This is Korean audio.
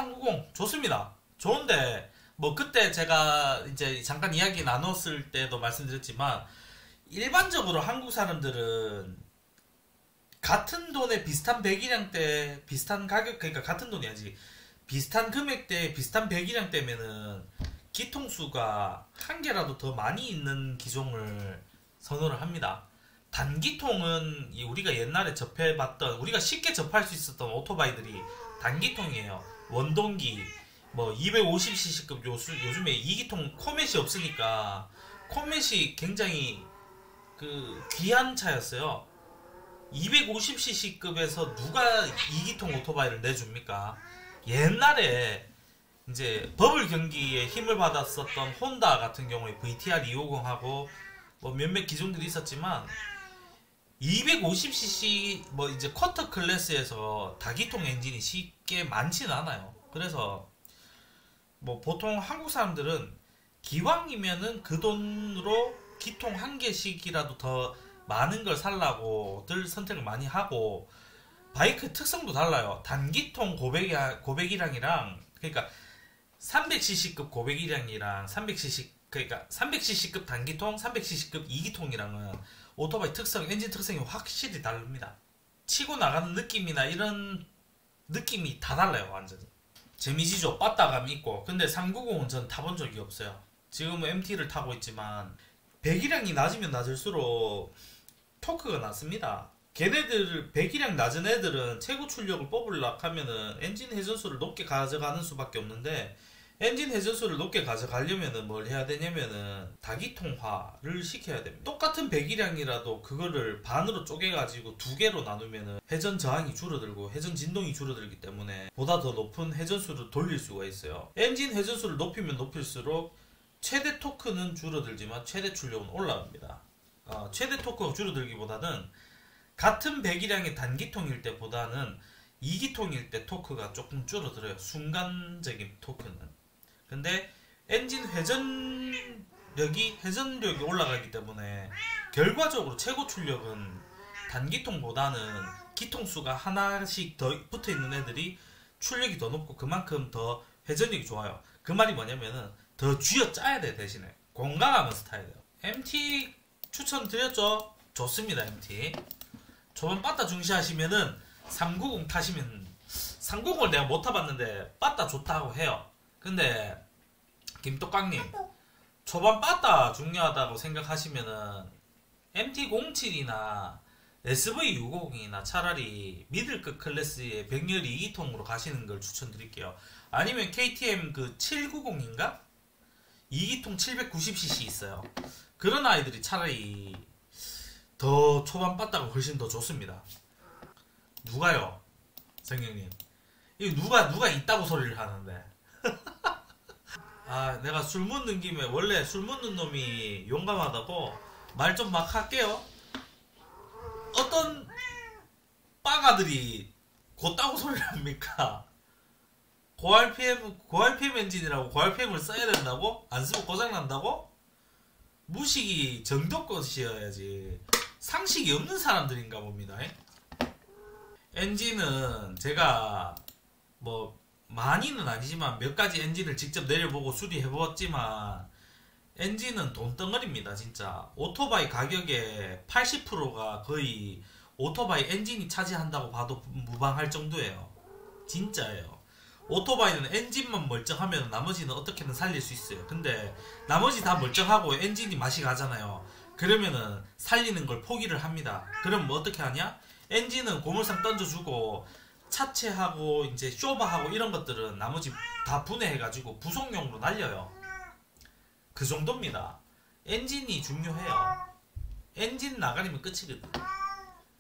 K390 좋습니다. 좋은데 뭐 그때 제가 이제 잠깐 이야기 나눴을 때도 말씀드렸지만 일반적으로 한국 사람들은 같은 돈에 비슷한 배기량대 비슷한 가격, 그러니까 같은 돈이 아니지, 비슷한 금액대 비슷한 배기량 때면은 기통수가 한 개라도 더 많이 있는 기종을 선호를 합니다. 단기통은 우리가 옛날에 접해봤던, 우리가 쉽게 접할 수 있었던 오토바이들이 단기통이에요. 원동기 뭐 250cc급 요즘에 2기통 코멧이 없으니까 코멧이 굉장히 그 귀한 차였어요. 250cc급에서 누가 2기통 오토바이를 내줍니까? 옛날에 이제 버블 경기에 힘을 받았었던 혼다 같은 경우에 VTR 250하고 뭐 몇몇 기종들이 있었지만 250cc 뭐 이제 쿼터 클래스에서 다기통 엔진이 쉽게 많지는 않아요. 그래서 뭐 보통 한국 사람들은 기왕이면은 그 돈으로 기통 한 개씩이라도 더 많은 걸 살라고들 선택을 많이 하고, 바이크 특성도 달라요. 단기통 고배기량이랑, 그러니까 300cc급 고배기량이랑 300cc, 그러니까 300cc급 단기통, 300cc급 2기통이랑은 오토바이 특성, 엔진 특성이 확실히 다릅니다. 치고 나가는 느낌이나 이런 느낌이 다 달라요. 완전히 재미지죠. 빠따감 있고. 근데 390은 전 타본 적이 없어요. 지금은 MT를 타고 있지만 배기량이 낮으면 낮을수록 토크가 낮습니다. 걔네들 배기량 낮은 애들은 최고 출력을 뽑으려고 하면은 엔진 회전수를 높게 가져가는 수밖에 없는데, 엔진 회전수를 높게 가져가려면은 뭘 해야 되냐면은 다기통화를 시켜야 됩니다. 똑같은 배기량이라도 그거를 반으로 쪼개가지고 두 개로 나누면은 회전 저항이 줄어들고 회전 진동이 줄어들기 때문에 보다 더 높은 회전수를 돌릴 수가 있어요. 엔진 회전수를 높이면 높일수록 최대 토크는 줄어들지만 최대 출력은 올라갑니다. 최대 토크가 줄어들기보다는 같은 배기량의 단기통일 때보다는 2기통일 때 토크가 조금 줄어들어요. 순간적인 토크는. 근데 엔진 회전력이 올라가기 때문에 결과적으로 최고 출력은 단기통보다는 기통수가 하나씩 더 붙어있는 애들이 출력이 더 높고 그만큼 더 회전력이 좋아요. 그 말이 뭐냐면은 더 쥐어짜야 돼. 대신에 공감하면서 타야 돼요. MT 추천드렸죠? 좋습니다. MT 저번 빠따 중시하시면은 390 타시면, 390을 내가 못 타봤는데 빠따 좋다고 해요. 근데 김똑강님, 초반 빠따 중요하다고 생각하시면은 MT07이나 SV650이나 차라리 미들급 클래스의 병렬 2기통으로 가시는 걸 추천드릴게요. 아니면 KTM 그 790인가? 2기통 790cc 있어요. 그런 아이들이 차라리 더 초반 빠따가 훨씬 더 좋습니다. 누가요? 성경님, 이거 누가 있다고 소리를 하는데. 아, 내가 술 묻는 김에, 원래 술 묻는 놈이 용감하다고 말 좀 막 할게요. 어떤 빠가들이 곧다고 소리를 합니까? 고RPM 엔진이라고 고RPM을 써야 된다고? 안 쓰면 고장난다고? 무식이 정도껏이어야지. 상식이 없는 사람들인가 봅니다. 엔진은 제가 뭐 많이는 아니지만 몇 가지 엔진을 직접 내려보고 수리해보았지만 엔진은 돈덩어리입니다. 진짜 오토바이 가격의 80%가 거의 오토바이 엔진이 차지한다고 봐도 무방할 정도예요. 진짜예요. 오토바이는 엔진만 멀쩡하면 나머지는 어떻게든 살릴 수 있어요. 근데 나머지 다 멀쩡하고 엔진이 맛이 가잖아요. 그러면은 살리는 걸 포기를 합니다. 그럼 뭐 어떻게 하냐? 엔진은 고물상 던져주고 차체하고 이제 쇼바하고 이런 것들은 나머지 다 분해해가지고 부속용으로 날려요. 그 정도입니다. 엔진이 중요해요. 엔진 나가리면 끝이거든.